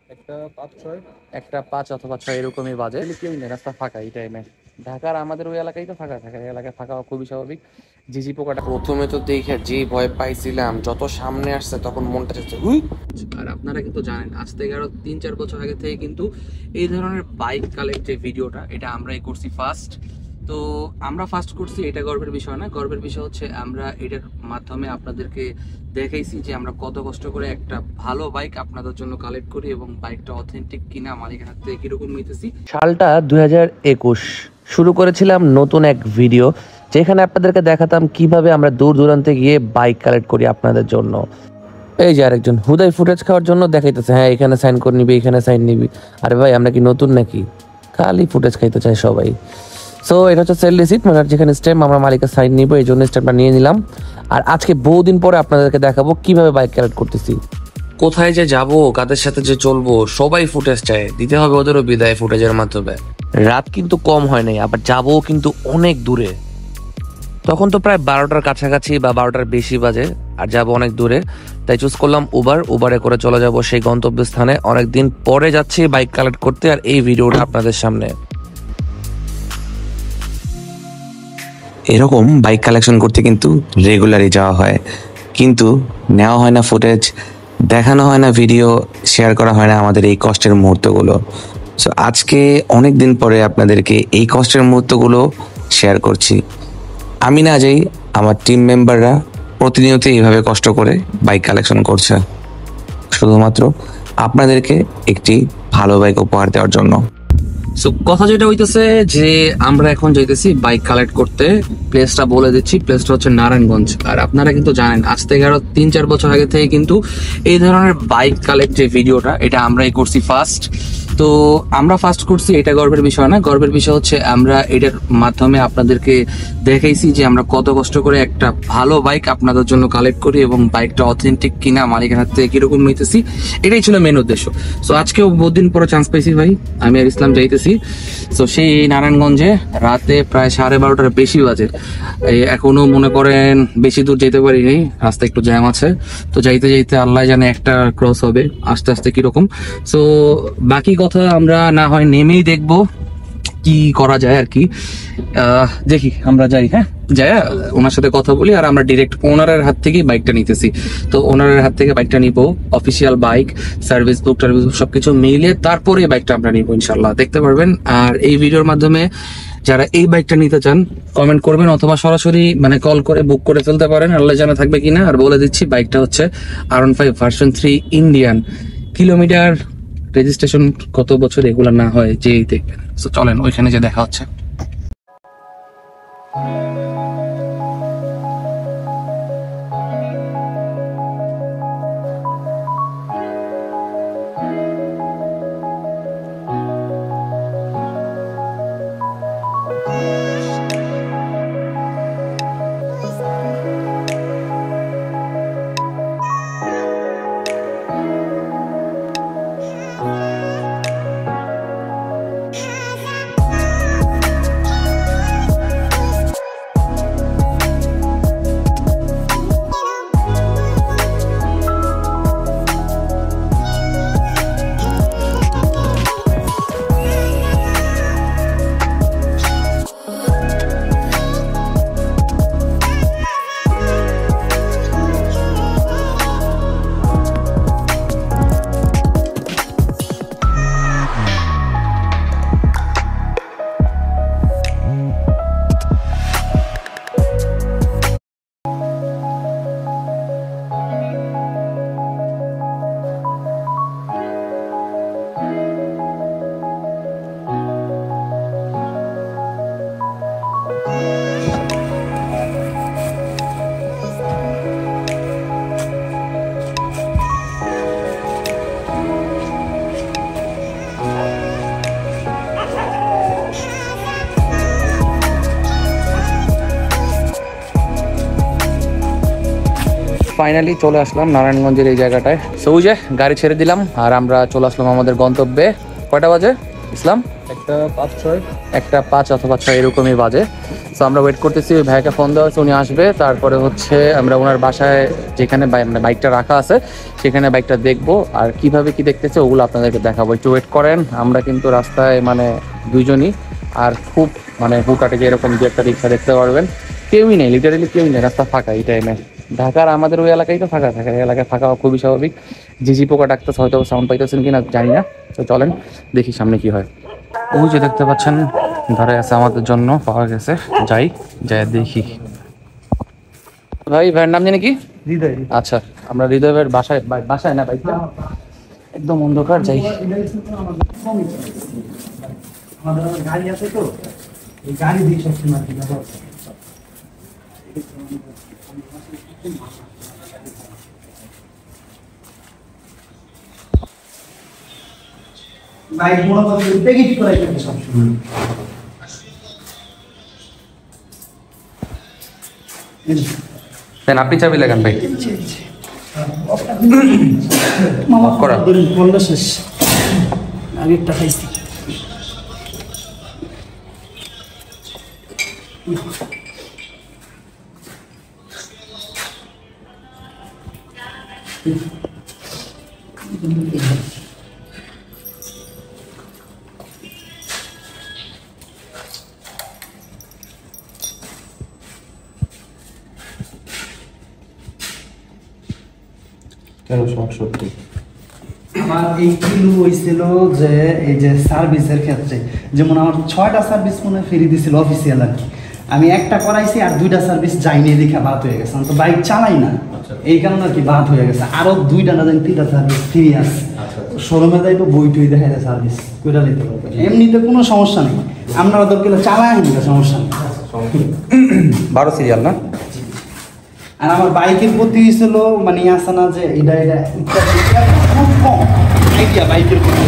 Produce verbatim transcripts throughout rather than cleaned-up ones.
একটা পাঁচ ছয়। একটা পাঁচ অথবা ছয় এরকমই বাজে। কেউ নেই, রাস্তা ফাঁকা এই টাইমে। ঢাকার আমাদের ওই এলাকায় তো ফাঁকা থাকে, এই এলাকায় ফাঁকা হওয়া খুবই স্বাভাবিক। ঝিঝি পোকাটা প্রথমে তো দেখে যে ভয় পাইছিলাম, যত সামনে আসছে তখন মনটা চাচ্ছে হুই। আর আপনারা কিন্তু জানেন আজ থেকে আরো তিন চার বছর আগে থেকে কিন্তু এই ধরনের বাইক কালেক্ট যে ভিডিওটা, এটা আমরাই করছি ফার্স্ট। তো আমরা ফার্স্ট করছি, এটা গর্বের বিষয় না। গর্বের বিষয় হচ্ছে আমরা এটার মাধ্যমে আপনাদেরকে দেখাইছি যে আমরা কত কষ্ট করে একটা ভালো বাইক আপনাদের জন্য কালেক্ট করি এবং বাইকটা অথেন্টিক কিনা, মালিকের হাত থেকে কিরকম নিতেছি। সালটা দুই হাজার একুশ শুরু করেছিলাম নতুন এক ভিডিও, যেখানে আপনাদেরকে দেখাতাম কিভাবে আমরা দূর দূরান্তে গিয়ে বাইক কালেক্ট করি আপনাদের জন্য। এই যে আরেকজন হুদাই ফুটেজ খাওয়ার জন্য দেখাইতেছে, হ্যাঁ এখানে সাইন করে নিবি, এখানে সাইন নিবি। আরে ভাই আমরা কি নতুন নাকি? খালি ফুটেজ খাইতে চাই সবাই। সো এটা হচ্ছে সেল রিসিট, মানে যেখানে স্ট্যাম্প, আমরা মালিকের সাইন নিব, এই জন্য স্ট্যাম্পটা নিয়ে নিলাম। আর আজকে বহুদিন পরে আপনাদেরকে দেখাবো কিভাবে বাইক কালেক্ট করতেছি। কোথায় যে যাব, কাদের সাথে যে চলবো, সবাই ফুটেজ চায়, দিতে হবে ওদেরও বিদায় ফুটেজের মাধ্যমে। রাত কিন্তু কম হয় নাই, আবার যাবো কিন্তু অনেক দূরে। তখন তো প্রায় বারোটার কাছাকাছি বা বারোটার বেশি বাজে, আর যাবো অনেক দূরে। তাই চুজ করলাম উবার। উবারে করে চলে যাব সেই গন্তব্যস্থানে। অনেকদিন পরে যাচ্ছি বাইক কালেক্ট করতে, আর এই ভিডিওটা আপনাদের সামনে। এরকম বাইক কালেকশন করতে কিন্তু রেগুলারই যাওয়া হয়, কিন্তু নেওয়া হয় না ফুটেজ, দেখানো হয় না ভিডিও, শেয়ার করা হয় না আমাদের এই কষ্টের মুহূর্তগুলো। সো আজকে অনেক দিন পরে আপনাদেরকে এই কষ্টের মুহূর্তগুলো শেয়ার করছি। আমি না যাই, আমার টিম মেম্বাররা প্রতিনিয়ত এইভাবে কষ্ট করে বাইক কালেকশন করছে, শুধুমাত্র আপনাদেরকে একটি ভালো বাইক উপহার দেওয়ার জন্য। সো কথা যেটা হইতেছে যে আমরা এখন যাইতেছি বাইক কালেক্ট করতে। প্লেসটা বলে দিচ্ছি, প্লেসটা হচ্ছে নারায়ণগঞ্জ। আর আপনারা কিন্তু জানেন আজ থেকে আরো তিন চার বছর আগে থেকে কিন্তু এই ধরনের বাইক কালেক্ট যে ভিডিওটা, এটা আমরাই করছি ফার্স্ট। তো আমরা ফার্স্ট করছি, এটা গর্বের বিষয় না। গর্বের বিষয় হচ্ছে আমরা এটার মাধ্যমে আপনাদেরকে দেখাইছি যে আমরা কত কষ্ট করে একটা ভালো বাইক আপনাদের জন্য কালেক্ট করি এবং বাইকটা অথেন্টিক কিনা, মালিকের হাত থেকে কিরকম নিতেছি। এটাই ছিল মেন উদ্দেশ্য। সো আজকেও বহুত দিন পরে চান্স পাইছি ভাই, আমি আর ইসলাম যাইতেছি। তো সেই নারায়ণগঞ্জে রাতে প্রায় সাড়ে বারোটার বেশি বাজে। এই এখনো মনে করেন বেশি দূর যেতে পারি নাই, রাস্তা একটু জ্যাম আছে। তো যাইতে যাইতে আল্লাহ জানে একটা ক্রস হবে, আস্তে আস্তে কিরকম। সো বাকি কথা আমরা না হয় নেমেই দেখবো কি করা যায় আর কি। আহ দেখি আমরা যাই, হ্যাঁ যাই ওনার সাথে কথা বলি। আর আমরা ডিরেক্ট ওনারের হাত থেকেই বাইকটা নিতেছি। তো ওনারের হাত থেকে বাইকটা নিবো, অফিসিয়াল বাইক, সার্ভিস বুক টার্ভিস বুক সবকিছু মিলিয়ে তারপরে বাইকটা আমরা নিবো ইনশাল্লাহ, দেখতে পারবেন। আর এই ভিডিওর মাধ্যমে যারা এই বাইকটা নিতে চান কমেন্ট করবেন, অথবা সরাসরি মানে কল করে বুক করে ফেলতে পারেন, আল্লাহ জানা থাকবে কিনা। আর বলে দিচ্ছি বাইকটা হচ্ছে R one five version three Indian. Kilometre, registration কত বছর এগুলো না হয় যেই দেখবেন। তো চলেন ওইখানে যে দেখা হচ্ছে। ফাইনালি চলে আসলাম নারায়ণগঞ্জের এই জায়গাটায়। সো যে গাড়ি ছেড়ে দিলাম আর আমরা চলে আসলাম আমাদের গন্তব্যে। কয়টা বাজে? ইসলাম একটা পাঁচ ছয় একটা পাঁচ অথবা ছয় এরকমই বাজে। তো আমরা ওয়েট করতেছি, ওই ভাইকে ফোন দেওয়া হচ্ছে, উনি আসবে। তারপরে হচ্ছে আমরা ওনার বাসায় যেখানে বাই- মানে বাইকটা রাখা আছে সেখানে বাইকটা দেখবো, আর কিভাবে কি দেখতেছে ওগুলো আপনাদেরকে দেখাবো। একটু ওয়েট করেন। আমরা কিন্তু রাস্তায় মানে দুইজনই, আর খুব মানে হুকাটে যে এরকম দু একটা রিক্সা দেখতে পারবেন, কেউই নেই, লিটারেলি কেউই নেই, রাস্তা ফাঁকা এই টাইমে। ঢাকার আমাদের ওই এলাকায় তো ফাঁকা থাকে, এই এলাকায় ফাঁকা হওয়া খুবই স্বাভাবিক। ঝিঝি পোকা ডাকতেছে, হয়তো সাউন্ড পাইতেছেন কিনা জানি না। তো চলেন দেখি সামনে কি হয়। ওই যে দেখতে পাচ্ছেন ধরে আছে আমাদের জন্য, পাওয়া গেছে। যাই যাই দেখি। ভাই ভাইয়ের নাম জানি কি? হৃদয়। আচ্ছা, আমরা হৃদয় ভাইয়ের বাসায় বা- বাসায় না বাইকটা একদম অন্ধকার। যাই আমাদের আবার গাড়ি আছে তো, এই গাড়ি দিয়ে সবসময় আর কি ব্যবহার করি। বাইক মূলত প্যাকেট করাই থাকে সবসময়। দেন, আপনি চাবি লাগান ভাই। মামা করা। ধরুন পনেরো শেষ, আগে একটা খাইছি। তেরোশো আটষট্টি। আমার এই কিলো হয়েছিল যে এই যে সার্ভিসের ক্ষেত্রে, যেমন আমার ছয়টা সার্ভিস মনে ফ্রি দিছিল অফিসিয়াল আর কি। আমি একটা করাইছি আর দুইটা সার্ভিস যাইনি, দেখে বাদ হয়ে গেছে। আমি তো বাইক চালাই না, এই কারণে আর কি বাদ হয়ে গেছে। আরো দুইটা না জানি তিনটা সার্ভিস ফ্রি আছে। শোরুমে যাই তো বই টই দেখা যায় সার্ভিস কইরা নিতে পারবে, এমনিতে কোনো সমস্যা নেই। আপনারা তো গেলে চালাই নিতে সমস্যা নেই। বারো সিরিয়াল না? আর আমার বাইকের প্রতি ছিল মানে আসে না যে এটা এটা ইত্যাদি খুব কম আইডিয়া বাইকের প্রতি।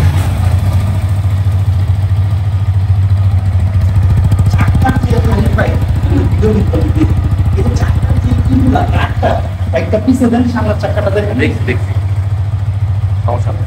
চাকার যে খালি বাইক, এই চাকার যে কিগুলা, একটা বাইকটা পিছে দেন, সামনের চাকাটা দেখেন। দেখছি দেখছি, সমস্যা নেই।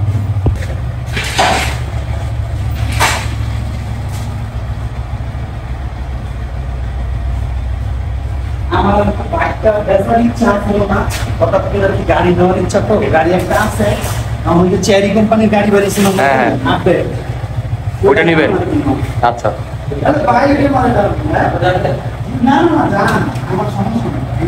আমার বাইকটা বেচার ইচ্ছা ছিল না, হঠাৎ করে আর কি গাড়ি নেওয়ার ইচ্ছা, তো গাড়ি একটা আছে। আমার যে চেরি কোম্পানির গাড়ি বেরিয়েছিল, হ্যাঁ, হ্যাঁ। আপে ওইটা নিবেন? আচ্ছা, আরে বাইরে মারা যাবে না, না না জান, আমার সমস্যা নেই।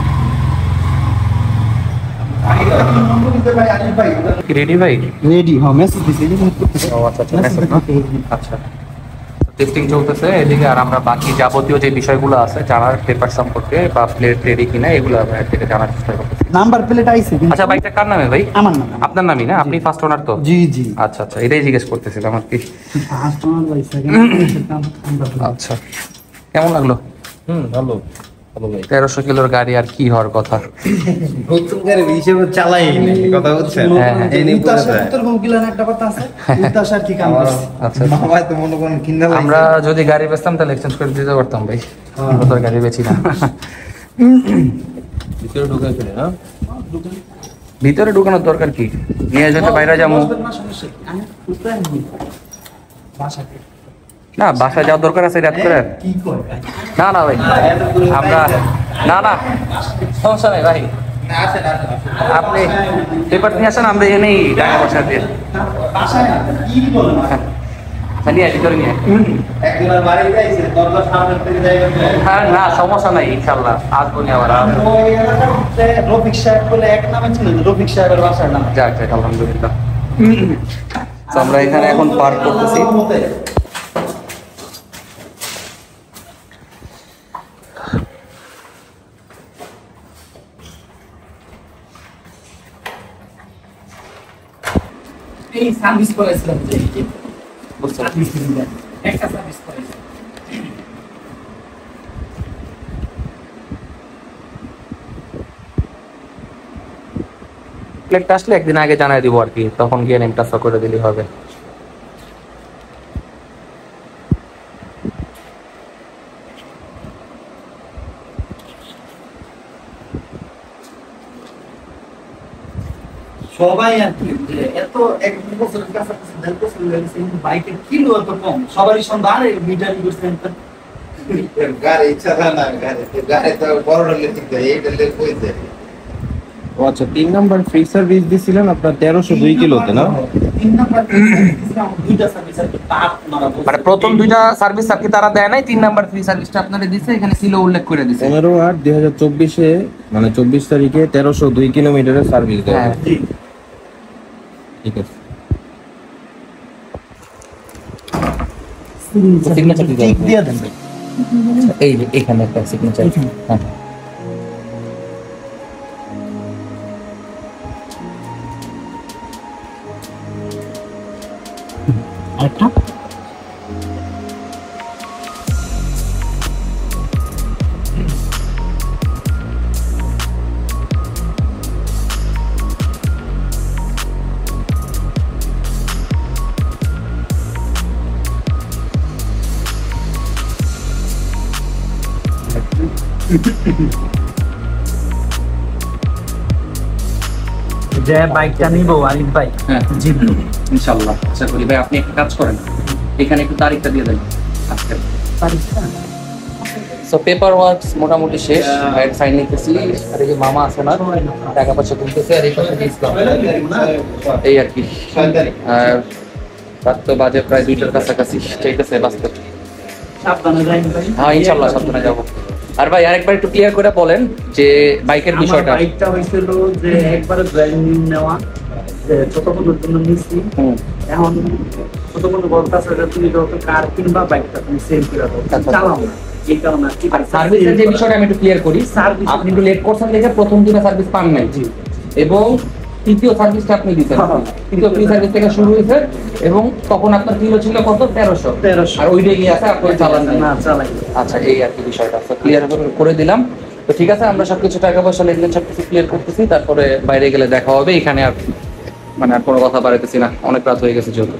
বাইকটা কি নম্বর দিতে ভাই? আনিস ভাই রেডি ভাই? রেডি, হ্যাঁ মেসেজ দিছি, এই যে করতেছে। ও আচ্ছা আচ্ছা, message না? আচ্ছা, টেস্টিং চলতেছে এদিকে, আর আমরা বাকি যাবতীয় যে বিষয়গুলো আছে জানার পেপার সম্পর্কে বা প্লেট রেডি কিনা এগুলো ভাইয়ের থেকে জানার চেষ্টা করতেছি। নাম্বার প্লেট আইছে কিন্তু আচ্ছা, বাইকটা কার নামে ভাই? আমার নাম। আপনার নামই না? আপনি ফার্স্ট ওনার তো? জি জি। আচ্ছা আচ্ছা, এটাই জিজ্ঞেস করতেছিলাম আর কি। ফার্স্ট ওনার ভাই, সেকেন্ড আচ্ছা, কেমন লাগলো? হুম, ভালো ভালো ভাই। তেরোশো কিলোর গাড়ি আর কি হওয়ার কথা। নতুন গাড়ি হিসেবে চালাই নাই, কথা বুঝছেন? হ্যাঁ, হ্যাঁ। এই নিয়ে উত্তাসা পড়ে যায়। উত্তর গুলান একটা কথা আছে, উত্তাসার কি কাম আমার করছে? আচ্ছা, বাবাই তো মনে করেন কিনা আমরা যদি গাড়ি বেচতাম তাহলে এক্সচেঞ্জ করে দিতে পারতাম ভাই, আমরা তো আর গাড়ি বেচি না। ভিতরে ঢুকে ফেলে না। ভিতরে ঢুকানোর দরকার কি? নিয়ে যেতে বাইরে যাবো বসবেন না, সমস্যা কি? আমি উত্তরায় নেই। বাসাতে। না, বাসায় যাওয়ার দরকার আছে রাত করে? কি কয়? না না ভাই, আমরা না না সমস্যা নেই ভাই, আপনি পেপার নিয়ে আসেন, আমরা এনেই টাকা পয়সা দিয়ে বাসায় না, কি বলেন? হ্যাঁ, নিয়ে ভিতরে নিয়ে। একদিনের বাড়িতে আইছে, দরজার সামনে থেকে যাইবেন। হ্যাঁ না, সমস্যা নাই, ইনশাল্লাহ আসবো নি আবার। ওই এলাকার মধ্যে রফিক সাহেব বলে এক নামে ছিল, রফিক সাহেবের বাসার নাম। যাক যাক, আলহামদুলিল্লাহ। তো আমরা এখানে এখন পার্ক করতেছি। এই সার্ভিস করেছিলাম যে বুঝতে পারছি। সার্ভিস দিলেন, একটা সার্ভিস করেছিলাম। প্লেটটা আসলে একদিন আগে জানাই দিব আর কি, তখন গিয়ে নেম ট্রান্সফার করে দিলেই হবে। সবাই আর কি এত এক বছরের কাছাকাছি দেড় বছর হয়ে গেছে, কিন্তু বাইকের কিলো এত কম। সবারই সন্ধ্যা আরে মিটারি করছেন গাড়ি চালা না, গাড়ি গাড়ি তো বড় হলে ঠিক আছে, এই ডেলে কই দেয়। ও আচ্ছা, তিন নাম্বার ফ্রি সার্ভিস দিছিলেন আপনার তেরোশো দুই কিলোতে না? তিন নাম্বার দুইটা সার্ভিস আর কি পাঁচ মারা বলছে। মানে প্রথম দুইটা সার্ভিস আর কি তারা দেয় নাই, তিন নাম্বার ফ্রি সার্ভিসটা আপনারা দিছে, এখানে কিলো উল্লেখ করে দিছে। পনেরো আট দুই হাজার চব্বিশে মানে চব্বিশ তারিখে তেরোশো দুই কিলোমিটারের সার্ভিস দেয়। হ্যাঁ। ঠিক আছে, সিগনেচার দিতে হবে। ঠিক দিয়ে দেন ভাই। এই যে এখানে একটা সিগনেচার। হ্যাঁ আরেকটা যে বাইকটা নিব আরিফ ভাই, হ্যাঁ জিতলো ইনশাআল্লাহ। আশা করি ভাই আপনি একটা কাজ করেন, এখানে একটু তারিখটা দিয়ে দেন আজকে। তারিখটা সো পেপার ওয়ার্কস মোটামুটি শেষ, ভাইয়ের সাইন নিতেছি, আর এই যে মামা আছে না টাকা পয়সা তুলতেছে, আর এই পাশে ইসলাম, এই আর কি। ছয় তারিখ আর রাত তো বাজে প্রায় দুইটার কাছাকাছি, ঠিক আছে বাস্তব। সাবধানে যাই ভাই। হ্যাঁ ইনশাআল্লাহ সাবধানে যাবো। আর ভাই আরেকবার একটু ক্লিয়ার করে বলেন যে বাইকের আমার বিষয়টা। বাইকটা হয়েছিল যে একবারে জয়েন নেওয়া, যে ছোট বন্ধুর জন্য নিচ্ছি। হুম। এখন ছোট বন্ধু বলতেছে যে তুমি যত কার কিনবা বাইকটা তুমি সেল করে দাও, আচ্ছা। চালাও না, এই কারণে আর কি সার্ভিসের যে বিষয়টা আমি একটু ক্লিয়ার করি। Service- আপনি একটু লেট করছেন দেখে প্রথম দিনে সার্ভিস পান নাই, জি। এবং তৃতীয় সার্ভিসটা আপনি দিতেন, হ্যাঁ। তৃতীয় ফ্রি সার্ভিস থেকে শুরু হয়েছে, এবং তখন আপনার কিলো ছিল কত তেরোশো তেরোশো। আর ওইটাই গিয়ে আছে আপনি চালান নাই। না চালাই। আচ্ছা এই আর কি বিষয়টা ক্লিয়ার করে দিলাম। তো ঠিক আছে, আমরা সবকিছু টাকা পয়সা লেনদেন সবকিছু ক্লিয়ার করতেছি, তারপরে বাইরে গেলে দেখা হবে। এখানে আর মানে আর কোনো কথা বাড়াইতেছি না, অনেক রাত হয়ে গেছে যেহেতু।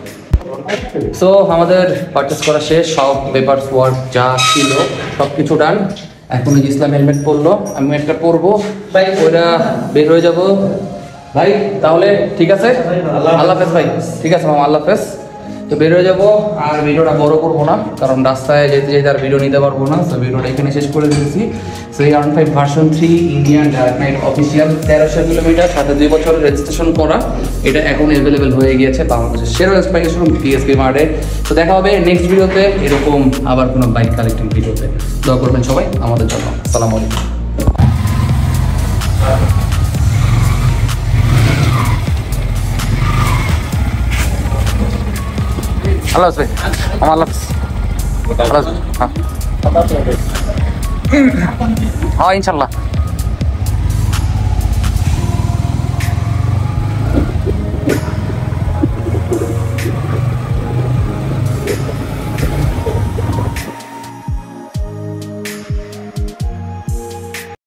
সো আমাদের পারচেস করা শেষ, সব পেপার ওয়ার্ক যা ছিল সব কিছু ডান। এখন এই যে ইসলাম হেলমেট পরলো, আমি একটা পরবো, ওইটা বের হয়ে যাব ভাই। তাহলে ঠিক আছে, আল্লাহ হাফেজ ভাই। ঠিক আছে মামা, আল্লাহ হাফেজ। তো বের হয়ে যাবো, আর ভিডিওটা বড় করবো না, কারণ রাস্তায় যেতে যেতে আর ভিডিও নিতে পারবো না। তো ভিডিওটা এখানে শেষ করে দিয়েছি। সো এই R five version three Indian dark knight official তেরোশো কিলোমিটার সাথে দুই বছরের রেজিস্ট্রেশন করা, এটা এখন অ্যাভেলেবেল হয়ে গিয়েছে বাংলাদেশের সেরা এক্সপাইরেশন টিএসপি মার্টে। তো দেখা হবে নেক্সট ভিডিওতে, এরকম আবার কোনো বাইক কালেক্টিং ভিডিওতে। দোয়া করবেন সবাই আমাদের জন্য। আসসালামু আলাইকুম। আল্লাহ হাফেজ ভাই, আমার আল্লাহ হাফেজ। আল্লাহ হাফেজ। হ্যাঁ হ্যাঁ ইনশাল্লাহ।